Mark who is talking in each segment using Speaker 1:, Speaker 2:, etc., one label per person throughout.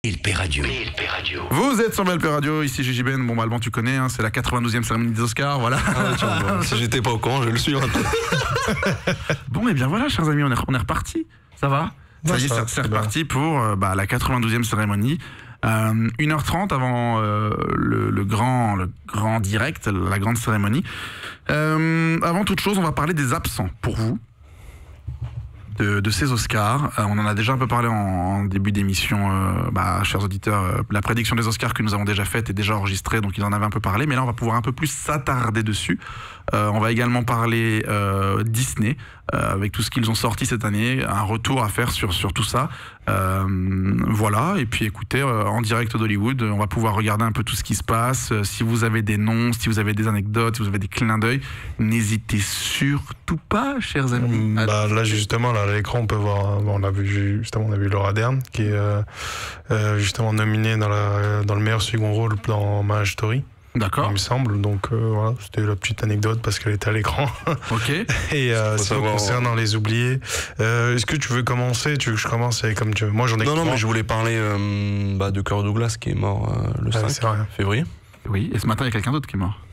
Speaker 1: BLP Radio.
Speaker 2: Vous êtes sur BLP Radio, ici Gigi Ben. Bon, Alban, tu connais, hein, c'est la 92e cérémonie des Oscars, voilà.
Speaker 3: Si j'étais pas au courant, je le suis.
Speaker 2: Bon, et bien voilà, chers amis, on est reparti. Ça va? Ça y est, c'est reparti pour la 92e cérémonie. 1h30 avant le grand direct, la grande cérémonie. Avant toute chose, on va parler des absents pour vous. De ces Oscars. On en a déjà un peu parlé en début d'émission, chers auditeurs. La prédiction des Oscars que nous avons déjà faite est déjà enregistrée, donc ils en avaient un peu parlé, mais là on va pouvoir un peu plus s'attarder dessus. On va également parler Disney, avec tout ce qu'ils ont sorti cette année, un retour à faire sur tout ça. Voilà, et puis écoutez, en direct d'Hollywood, on va pouvoir regarder un peu tout ce qui se passe. Si vous avez des noms, si vous avez des anecdotes, si vous avez des clins d'œil, n'hésitez surtout pas, chers amis.
Speaker 4: Là justement, là, à l'écran, on peut voir, on a vu Laura Dern qui est justement nominée dans le meilleur second rôle dans Marriage Story.
Speaker 2: D'accord.
Speaker 4: Il me semble, donc voilà, c'était la petite anecdote parce qu'elle était à l'écran.
Speaker 2: Ok.
Speaker 4: Et concernant les oubliés, est-ce que tu veux commencer? Tu veux que je commence comme tu veux? Moi j'en ai
Speaker 3: Non, mais je voulais parler de Kirk Douglas qui est mort le 5 février.
Speaker 2: Oui, et ce matin il y a quelqu'un d'autre qui est mort.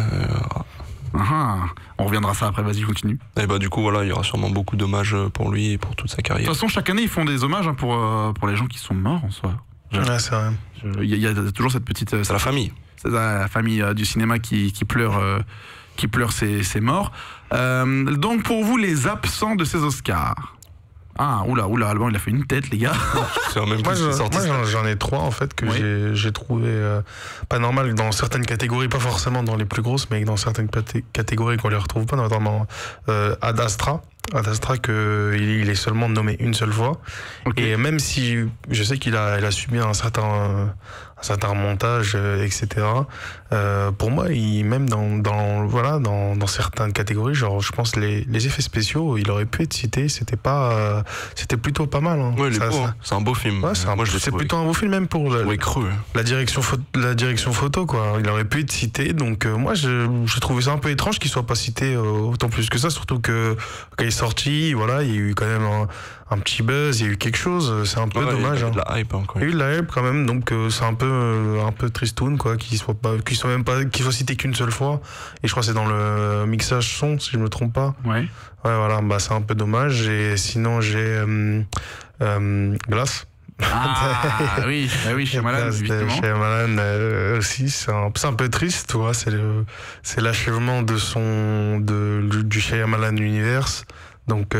Speaker 2: On reviendra à ça après, vas-y, continue.
Speaker 3: Et du coup, voilà, il y aura sûrement beaucoup d'hommages pour lui et pour toute sa carrière.
Speaker 2: De toute façon, chaque année, ils font des hommages pour les gens qui sont morts en soi.
Speaker 4: Ouais, c'est vrai.
Speaker 2: Il y a toujours cette petite...
Speaker 3: C'est la famille.
Speaker 2: C'est la famille du cinéma qui pleure ses morts. Donc, pour vous, les absents de ces Oscars. Oula, Alban, il a fait une tête, les gars.
Speaker 4: Moi, j'en ai 3, en fait, que j'ai trouvé pas normal dans certaines catégories, pas forcément dans les plus grosses, mais dans certaines catégories qu'on les retrouve pas, notamment Ad Astra. Ad Astra, il est seulement nommé une seule fois. Okay. Et même si je sais qu'il a subi un certain montage, etc. Pour moi, même dans certaines catégories, genre je pense les effets spéciaux, il aurait pu être cité. C'était plutôt pas mal. Hein.
Speaker 3: Ouais, c'est un beau film.
Speaker 4: Ouais, c'est plutôt un beau film même pour la direction photo, quoi. Il aurait pu être cité. Donc moi, j'ai trouvé ça un peu étrange qu'il soit pas cité autant plus que ça, surtout que quand il est sorti, voilà, il y a eu quand même un petit buzz, il y a eu quelque chose, c'est un peu dommage.
Speaker 3: Il y a eu de la hype encore.
Speaker 4: Il y a eu de la hype quand même, donc c'est un peu tristoun, quoi, qu'il soit cité qu'une seule fois. Et je crois que c'est dans le mixage son, si je me trompe pas.
Speaker 2: Ouais,
Speaker 4: voilà, c'est un peu dommage. Et sinon j'ai Glass.
Speaker 2: Oui, Shyamalan, évidemment.
Speaker 4: Shyamalan aussi, c'est un peu triste, tu vois, c'est l'achèvement du Shyamalan Universe. Donc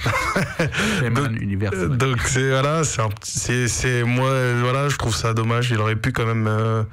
Speaker 4: donc c'est moi, voilà, je trouve ça dommage. Il aurait pu quand même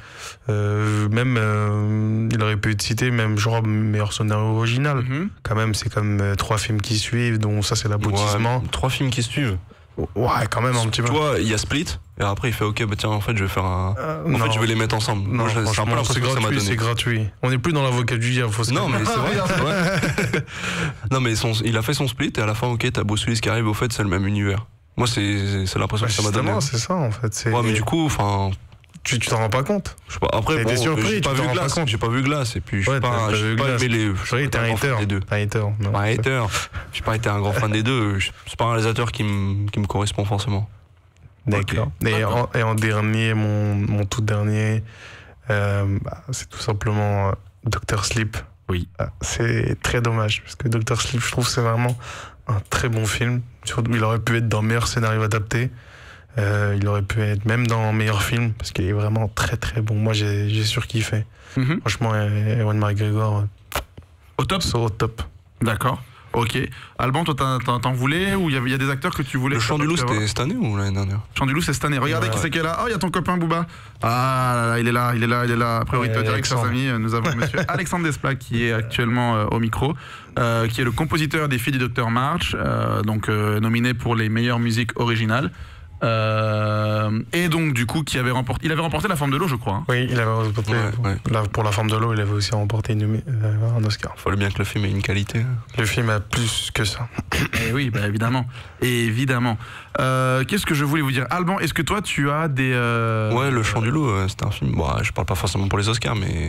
Speaker 4: il aurait pu être cité, même genre meilleur scénario original. Quand même, c'est comme 3 films qui suivent, dont ça c'est l'aboutissement.
Speaker 3: 3 films qui suivent.
Speaker 4: Ouais, quand même un petit peu.
Speaker 3: Tu vois, il y a Split, et après il fait ok, tiens, en fait je vais faire je vais les mettre ensemble.
Speaker 4: Non, franchement, c'est gratuit. On n'est plus dans l'avocat du diable, faut se
Speaker 3: Non, mais c'est vrai. Non, mais il a fait son Split, et à la fin, ok, t'as Bruce Willis qui arrive, au fait, c'est le même univers. Moi, c'est l'impression que ça m'a donné.
Speaker 4: C'est ça, en fait.
Speaker 3: Ouais, mais du coup, enfin.
Speaker 4: Tu t'en rends pas compte?
Speaker 3: Je sais pas. Après, bon, j'ai pas vu Glass, et puis j'ai pas aimé les.
Speaker 4: T'es un hater.
Speaker 3: J'ai pas été un grand fan des deux. C'est pas un réalisateur qui me correspond forcément.
Speaker 4: D'accord. Et en dernier, mon tout dernier, c'est tout simplement Dr. Sleep.
Speaker 2: Oui.
Speaker 4: C'est très dommage, parce que Dr. Sleep, je trouve que c'est vraiment un très bon film. Surtout, il aurait pu être dans meilleur scénario adapté. Il aurait pu être même dans meilleur film, parce qu'il est vraiment très très bon. Moi, j'ai surkiffé. Franchement, Ewan McGregor,
Speaker 2: au top.
Speaker 4: Au top.
Speaker 2: D'accord. Ok. Alban, toi, t'en voulais, ou il y a des acteurs que tu voulais?
Speaker 3: Le Chant du Loup, c'était cette année ou l'année dernière?
Speaker 2: Chant du Loup, c'est cette année. Regardez qui c'est qui est là. Oh, il y a ton copain Booba. Il est là. A priori, direct, chers amis, nous avons monsieur Alexandre Desplat qui est actuellement au micro, qui est le compositeur des Filles du Dr March, donc nominé pour les meilleures musiques originales. Et donc du coup il avait remporté La Forme de l'eau, je crois, hein.
Speaker 4: Oui, il avait remporté pour La Forme de l'eau. Il avait aussi remporté un Oscar.
Speaker 3: Il fallait bien que le film ait une qualité.
Speaker 4: Le film a plus que ça.
Speaker 2: Et oui, évidemment. Qu'est-ce que je voulais vous dire, Alban, est-ce que toi tu as des
Speaker 3: Ouais, Le Chant du Loup, c'était un film, je parle pas forcément pour les Oscars, mais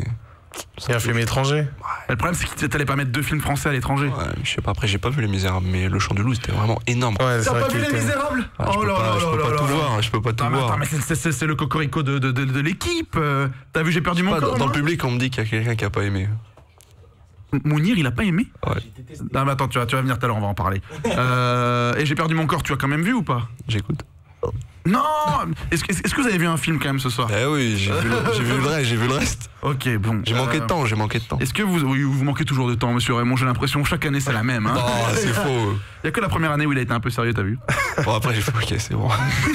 Speaker 4: C'est un film étranger.
Speaker 2: Le problème, c'est que t'allais pas mettre 2 films français à l'étranger.
Speaker 3: Ouais, je sais pas, après, j'ai pas vu Les Misérables, mais Le Chant du Loup, c'était vraiment énorme.
Speaker 4: Ouais,
Speaker 2: T'as pas vu Les Misérables?
Speaker 3: Oh là là, je peux pas tout voir, je peux pas tout voir.
Speaker 2: Mais c'est le cocorico de l'équipe. T'as vu, j'ai perdu mon corps.
Speaker 3: Dans le public, on me dit qu'il y a quelqu'un qui a pas aimé.
Speaker 2: Mounir, il a pas aimé?
Speaker 3: Ouais.
Speaker 2: Non, mais attends, tu vas venir tout à l'heure, on va en parler. Et j'ai perdu mon corps, tu as quand même vu ou pas?
Speaker 3: J'écoute.
Speaker 2: Non! Est-ce que vous avez vu un film quand même ce soir?
Speaker 3: Eh oui, j'ai vu le reste.
Speaker 2: Ok, bon.
Speaker 3: J'ai manqué de temps.
Speaker 2: Est-ce que vous manquez toujours de temps, monsieur Raymond? J'ai l'impression chaque année c'est la même. Hein.
Speaker 3: Non, c'est faux.
Speaker 2: Il y a que la première année où il a été un peu sérieux, t'as vu?
Speaker 3: Bon, après j'ai fait ok, c'est bon.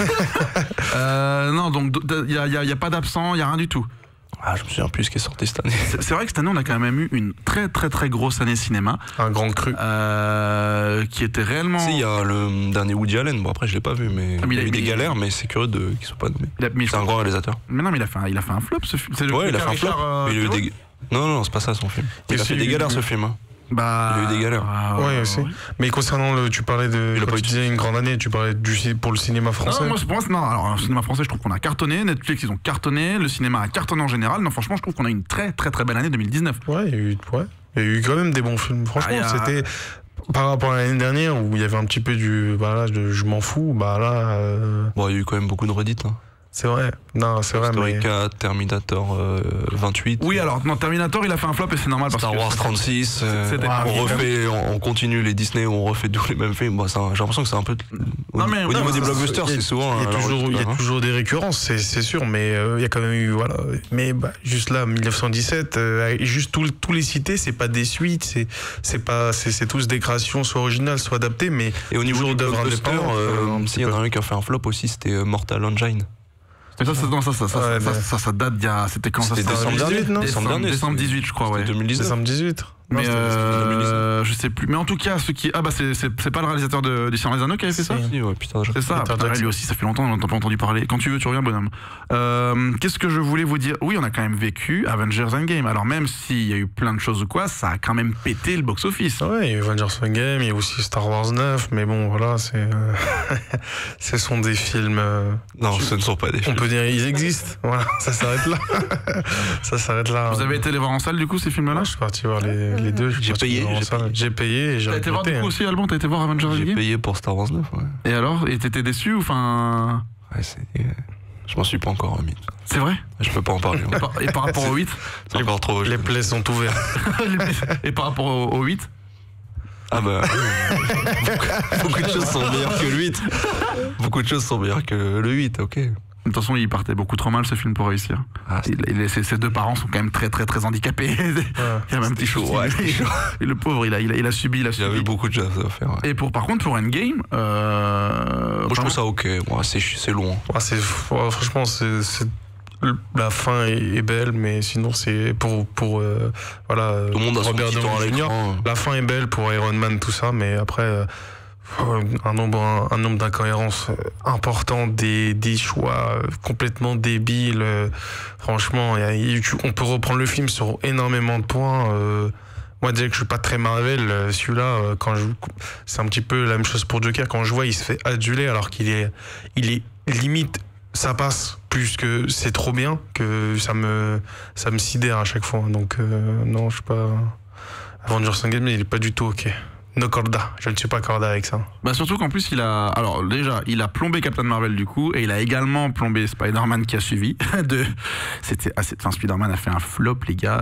Speaker 2: Non, donc il y a pas d'absent, il y a rien du tout.
Speaker 3: Ah, je me souviens plus ce qui est sorti cette année.
Speaker 2: C'est vrai que cette année, on a quand même eu une très très très grosse année cinéma.
Speaker 4: Un grand cru.
Speaker 2: Qui était réellement...
Speaker 3: Si, il y a le dernier Woody Allen. Bon, après, je l'ai pas vu, mais il y a eu des galères, mais c'est curieux qu'ils soient pas nommés. C'est un grand réalisateur.
Speaker 2: Mais non, mais il a fait un flop, ce film.
Speaker 3: Ouais, il a fait un flop. Il a eu des... Non, c'est pas ça son film. Il a fait des galères, ce film. Hein.
Speaker 2: Bah,
Speaker 3: il a eu des galères.
Speaker 4: Ouais, aussi. Mais concernant tu parlais de. Quand tu disais une grande année, tu parlais pour le cinéma français.
Speaker 2: Non, pour moi, non. Alors, le cinéma français, je trouve qu'on a cartonné. Netflix, ils ont cartonné. Le cinéma a cartonné en général. Non, franchement, je trouve qu'on a une très très très belle année 2019.
Speaker 4: Ouais, il y a eu quand même des bons films. Franchement, c'était. Par rapport à l'année dernière où il y avait un petit peu je m'en fous,
Speaker 3: Bon, il y a eu quand même beaucoup de redites. Hein.
Speaker 4: C'est vrai, non, c'est vrai.
Speaker 3: Story 4, Terminator 28.
Speaker 2: Oui, alors, non, Terminator, il a fait un flop et c'est normal.
Speaker 3: Star Wars 36, on continue les Disney, on refait tous les mêmes films. Bah, j'ai l'impression que c'est un peu. Au niveau des blockbusters, c'est souvent.
Speaker 4: Il y a toujours des récurrences, c'est sûr, mais il y a quand même eu. Voilà. Mais juste là, 1917, juste tous les cités, c'est pas des suites, c'est tous des créations, soit originales, soit adaptées, mais.
Speaker 3: Et au niveau des blockbusters, il y en a un qui a fait un flop aussi, c'était Mortal Engine.
Speaker 2: Mais ça date d'il y a. C'était quand ça?
Speaker 3: C'était
Speaker 2: décembre 18, je crois, ouais.
Speaker 3: 2019.
Speaker 4: Décembre 18.
Speaker 2: Mais je sais plus. Mais en tout cas, c'est pas le réalisateur du Seigneur des Anneaux qui avait fait ça?
Speaker 3: Si, ouais, putain.
Speaker 2: C'est ça. Lui aussi, ça fait longtemps, on n'a pas entendu parler. Quand tu veux, tu reviens, bonhomme. Qu'est-ce que je voulais vous dire? Oui, on a quand même vécu Avengers Endgame. Alors même s'il y a eu plein de choses ou quoi, ça a quand même pété le box-office.
Speaker 4: Ouais, il y a eu Avengers Endgame, il y a aussi Star Wars 9, mais bon, voilà, ce sont des films.
Speaker 3: Non, ce ne sont pas des films.
Speaker 4: On peut dire ils existent. Voilà, ça s'arrête là. Ça s'arrête là.
Speaker 2: Vous avez été les voir en salle du coup ces films-là?
Speaker 4: Je suis parti voir les deux.
Speaker 3: J'ai payé
Speaker 4: et j'ai.
Speaker 2: T'as été voir du coup aussi Alban? T'as été voir Avengers Endgame?
Speaker 3: J'ai payé pour Star Wars 9, ouais.
Speaker 2: Et alors? Et t'étais déçu ou enfin?
Speaker 3: Ouais, je m'en suis pas encore remis.
Speaker 2: C'est vrai?
Speaker 3: Je peux pas en parler.
Speaker 2: Et par rapport au 8?
Speaker 3: C'est encore trop.
Speaker 4: Les plaies sont ouvertes.
Speaker 2: Et par rapport au 8?
Speaker 3: Ah bah. Beaucoup de choses sont meilleures que le 8. Beaucoup de choses sont meilleures que le 8, ok.
Speaker 2: De toute façon, il partait beaucoup trop mal ce film pour réussir. Ses deux parents sont quand même très très très handicapés. Il y a même petit chaud. Ouais, le pauvre, il a subi. Il
Speaker 3: avait beaucoup de choses à faire. Ouais.
Speaker 2: Et par contre, pour Endgame,
Speaker 3: moi je trouve ça ok. Moi, c'est long.
Speaker 4: Franchement, la fin est belle, mais sinon c'est pour voilà.
Speaker 3: Tout le monde a son petit temps à l'écran.
Speaker 4: La fin est belle pour Iron Man, tout ça, mais après. Un nombre d'incohérences importants, des choix complètement débiles. Franchement, on peut reprendre le film sur énormément de points. Moi, déjà que je suis pas très Marvel, celui-là, c'est un petit peu la même chose pour Joker. Quand je vois, il se fait aduler alors qu'il est limite, ça passe plus que c'est trop bien que ça me sidère à chaque fois. Donc non, je suis pas. Avengers Endgame, il est pas du tout ok. No corda, je ne suis pas corda avec ça.
Speaker 2: Bah surtout qu'en plus il a plombé Captain Marvel du coup et il a également plombé Spider-Man qui a suivi. Spider-Man a fait un flop les gars.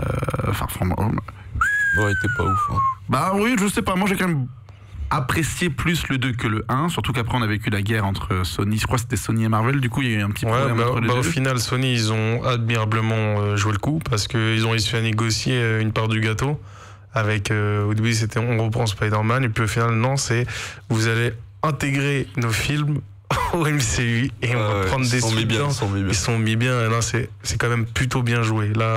Speaker 3: Ouais, t'es pas ouf. Hein.
Speaker 2: Bah oui, je sais pas. Moi j'ai quand même apprécié plus le 2 que le 1, surtout qu'après on a vécu la guerre entre Sony. Je crois que c'était Sony et Marvel. Du coup il y a eu un petit problème entre les deux.
Speaker 4: Au final Sony ils ont admirablement joué le coup parce qu'ils ont réussi à négocier une part du gâteau. Avec au début c'était on reprend Spider-Man et puis au final non, c'est vous allez intégrer nos films au MCU et on va prendre des suites. Ils sont mis bien et là c'est quand même plutôt bien joué. Là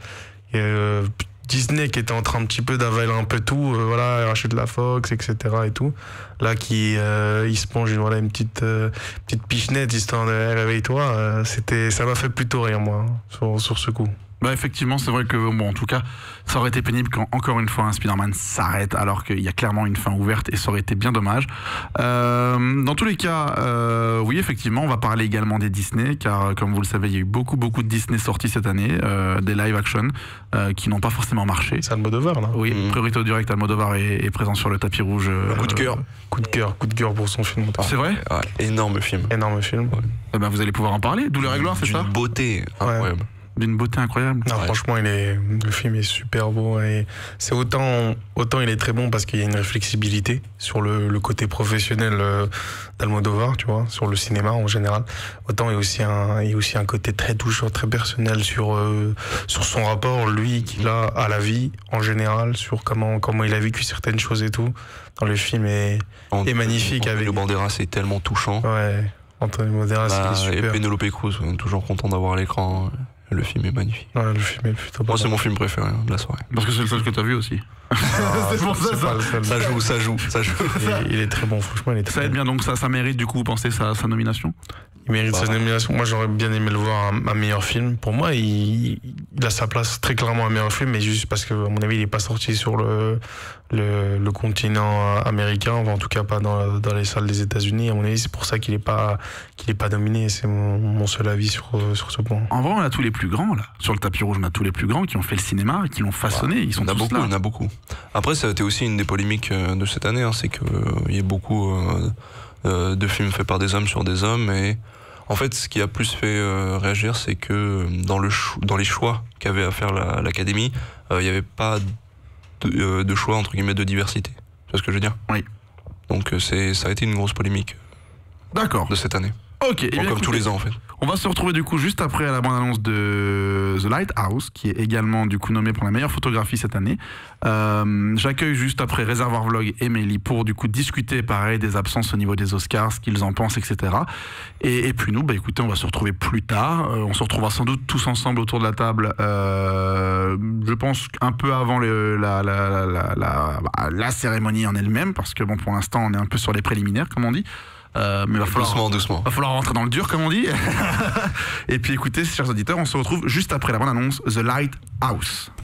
Speaker 4: Disney qui était en train un petit peu d'avaler un peu tout, racheter de la Fox, etc. et tout. Là qui il se mange une petite pichenette histoire de réveille-toi. Ça m'a fait plutôt rire moi sur ce coup.
Speaker 2: Bah effectivement, c'est vrai que bon, en tout cas, ça aurait été pénible quand encore une fois un Spider-Man s'arrête alors qu'il y a clairement une fin ouverte et ça aurait été bien dommage. Dans tous les cas, oui effectivement, on va parler également des Disney car comme vous le savez, il y a eu beaucoup de Disney sortis cette année, des live action qui n'ont pas forcément marché.
Speaker 4: C'est Almodovar là.
Speaker 2: Oui, priorité au direct, Almodovar est présent sur le tapis rouge.
Speaker 3: Coup de cœur.
Speaker 4: Coup de cœur pour son film.
Speaker 2: C'est vrai?
Speaker 3: Ouais, énorme film.
Speaker 4: Énorme film.
Speaker 3: Ouais.
Speaker 2: Eh ben, vous allez pouvoir en parler. Douleur et gloire, c'est ça?
Speaker 3: D'une beauté incroyable.
Speaker 2: D'une beauté incroyable.
Speaker 4: Non, franchement, le film est super beau et c'est autant il est très bon parce qu'il y a une réflexibilité sur le côté professionnel d'Almodovar, tu vois, sur le cinéma en général. Autant il y a aussi un côté très touchant, très personnel sur son rapport lui qu'il a à la vie en général, sur comment il a vécu certaines choses et tout. Dans le film est magnifique.
Speaker 3: Antonio Banderas est tellement touchant.
Speaker 4: Ouais, Antonio Banderas il est super.
Speaker 3: Et Penelope Cruz, on est toujours content d'avoir à l'écran. Le film est magnifique.
Speaker 4: Ouais, le film est plutôt bon.
Speaker 3: Moi, c'est mon film préféré de la soirée.
Speaker 2: Parce que c'est le seul que t'as vu aussi.
Speaker 4: C'est pour ça.
Speaker 3: Ça joue.
Speaker 4: Il est très bon, franchement.
Speaker 2: Ça aide bien, donc ça mérite du coup, vous pensez, sa nomination?
Speaker 4: Il mérite sa nomination. Moi, j'aurais bien aimé le voir un meilleur film. Pour moi, il a sa place très clairement un meilleur film, mais juste parce que, à mon avis, il n'est pas sorti sur le continent américain, enfin, en tout cas pas dans les salles des États-Unis. À mon avis, c'est pour ça qu'il n'est pas nominé. C'est mon seul avis sur ce point.
Speaker 2: En vrai, on a tous les plus grands là. Sur le tapis rouge, on a tous les plus grands qui ont fait le cinéma, qui l'ont façonné. Ils sont tous là.
Speaker 3: Il y en a beaucoup. Après, ça a été aussi une des polémiques de cette année, hein, c'est qu'il y a beaucoup de films faits par des hommes sur des hommes. Et en fait, ce qui a plus fait réagir, c'est que dans les choix qu'avait à faire l'Académie, il n'y avait pas de choix entre guillemets de diversité. Tu vois ce que je veux dire?
Speaker 2: Oui.
Speaker 3: Donc ça a été une grosse polémique.
Speaker 2: D'accord.
Speaker 3: De cette année.
Speaker 2: Ok. Et bien,
Speaker 3: comme tous les ans en fait.
Speaker 2: On va se retrouver du coup juste après la bande-annonce de The Lighthouse, qui est également du coup nommé pour la meilleure photographie cette année. J'accueille juste après Réservoir Vlog et Mélie pour du coup discuter pareil des absences au niveau des Oscars, ce qu'ils en pensent, etc. Et puis nous, bah écoutez, on va se retrouver plus tard. On se retrouvera sans doute tous ensemble autour de la table. Je pense un peu avant la cérémonie en elle-même, parce que bon, pour l'instant, on est un peu sur les préliminaires, comme on dit. Mais
Speaker 3: doucement.
Speaker 2: Va falloir rentrer dans le dur, comme on dit. Et puis écoutez, chers auditeurs, on se retrouve juste après la bande-annonce The Lighthouse.